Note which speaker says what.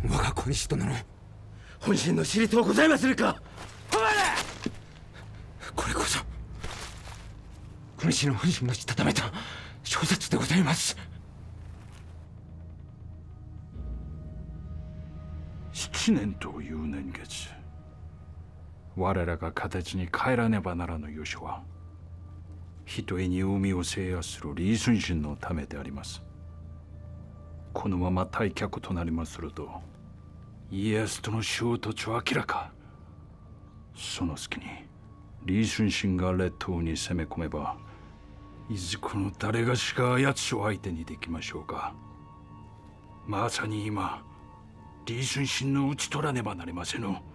Speaker 1: 我が小西殿の
Speaker 2: 本心の知りとうございまするか。
Speaker 1: これこそ小西の本心のしたためた小説でございます。
Speaker 3: 7年という年月、我らが形に帰らねばならぬ由緒は、ひとえに海を制圧する李承信のためであります。このまま退却となりますると、家康との衝突は明らか。その隙に李承信が列島に攻め込めば、いずこの誰がしが奴を相手にできましょうか。まさに今、李承信の討ち取らねばなりませぬ。